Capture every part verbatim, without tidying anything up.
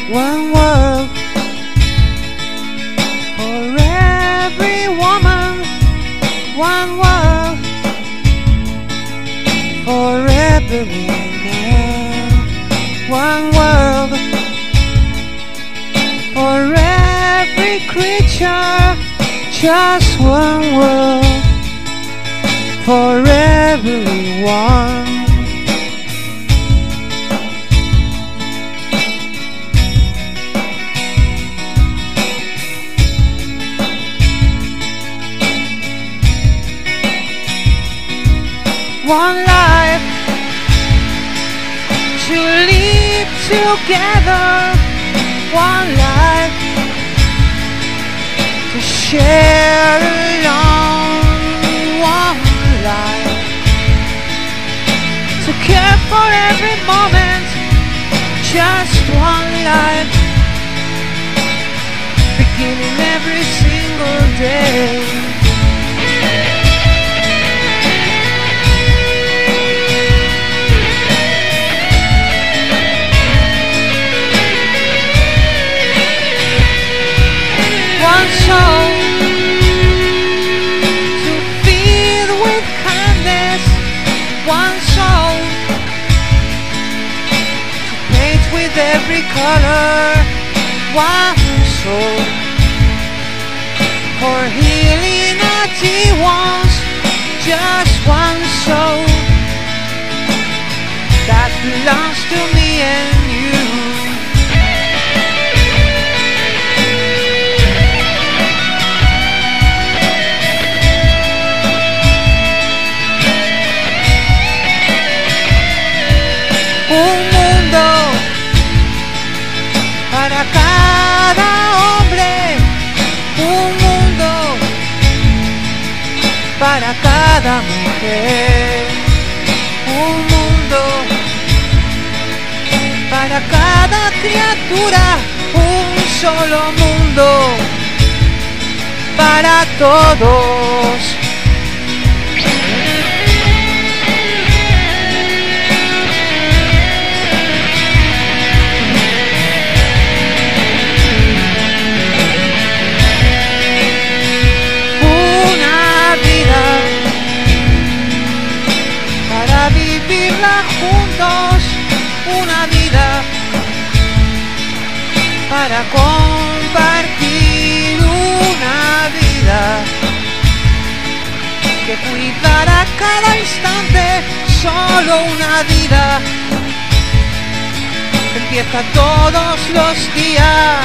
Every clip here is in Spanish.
One world for every woman, one world for every man, one world for every creature, just one world for everyone. One life to live together, one life to share along, one life to care for every moment, just one life, beginning every single day. One soul to feed with kindness, one soul to paint with every color, one soul for healing our dear ones, just one soul that belongs to me and you. Un mundo para cada hombre, un mundo para cada mujer, un mundo para cada criatura, un solo mundo para todos. Vivirla juntos, una vida para compartir, una vida que cuidar a cada instante, solo una vida que empieza todos los días.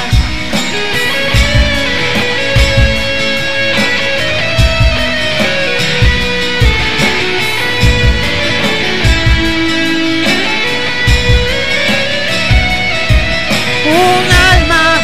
Un alma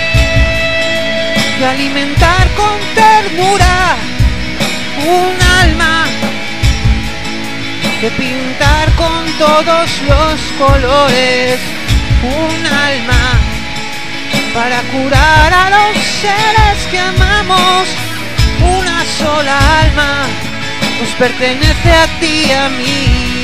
que alimentar con ternura, un alma que pintar con todos los colores, un alma para curar a los seres que amamos, una sola alma nos pertenece a ti y a mí.